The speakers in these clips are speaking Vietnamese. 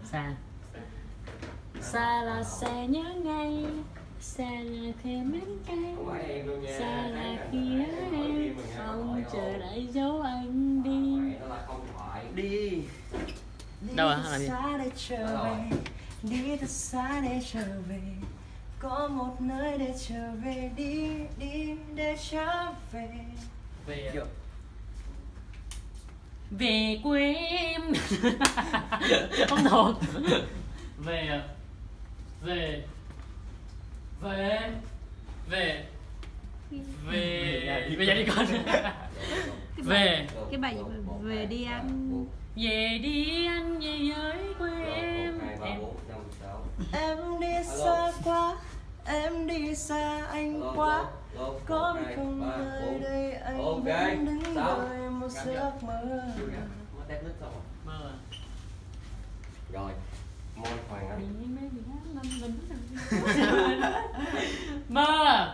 Xa. Xa là sẽ nhớ ngay, xa là thêm mến cay, xa là khi em không chờ đợi dấu anh đi. Đi. Đâu à? Làm gì? Đi thật xa để trở về, có một nơi để trở về, đi để trở về. Về về quê em. Không thuộc. Về về về về về bây giờ đi con. Về cái bài về đi anh, về đi anh về với quê em. Em đi xa quá, em đi xa anh quá, có biết không nơi đây anh vẫn đứng đợi một giấc mơ. Mơ. Rồi, môi Hoàng Anh. Mơ.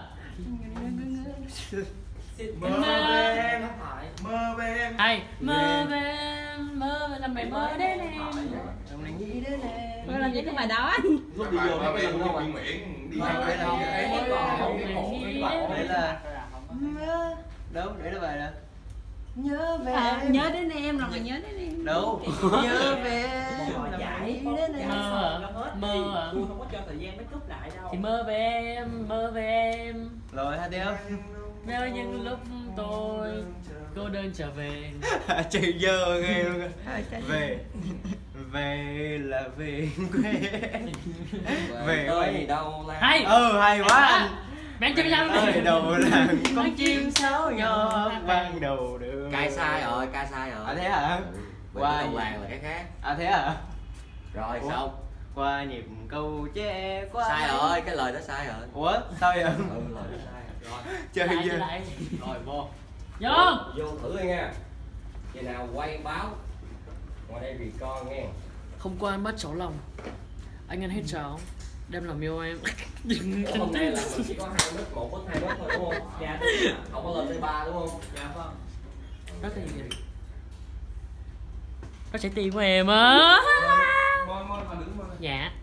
Mơ về em, mơ về em. Hay mơ về em, mơ về làm mày mơ đến em. Hôm nay nghĩ đến em. mơ làm gì cái bài đó anh. Lúc đi vô nó bị miệng đi Đây là đâu để nó về nè. nhớ về À, nhớ đến em rồi mà nhớ đến em. đâu nhớ về nghĩ đến em. Mơ. Tôi không có cho thời gian make up lại đâu. Thì mơ về em, mơ về em. Rồi hai đứa Nhớ những lúc tôi cô đơn trở về. chị dơ ghê luôn. Về về là về quê. Về tới gì đâu la. Hay. Hay quá anh. Bạn chơi nhau Ơi đầu là con chim sáo nhỏ ban đầu đường. Cai sai rồi, cai sai rồi. À thế hả? Qua đầu làng là cái khác. À thế hả? Rồi xong. Qua nhịp câu tre qua. Sai rồi, cái lời đó sai rồi. Ủa sao vậy? Ừ, lời đó sai rồi. Chơi lại, chưa? lại. Rồi vô. Vô. Vô thử đi nha. Giờ nào quay báo. Ngoài đây vì con nghe. Hôm qua anh bắt cháu lòng, anh ăn hết cháu, đem lòng yêu em. Ủa, hôm nay là mình chỉ có 2 mít, 1 mít, 2 mít thôi đúng không? Dạ. Không có lên tới 3 đúng không? Dạ vâng. Đó là gì? Có trái tim của em á. Môi mà đứng môi. Dạ.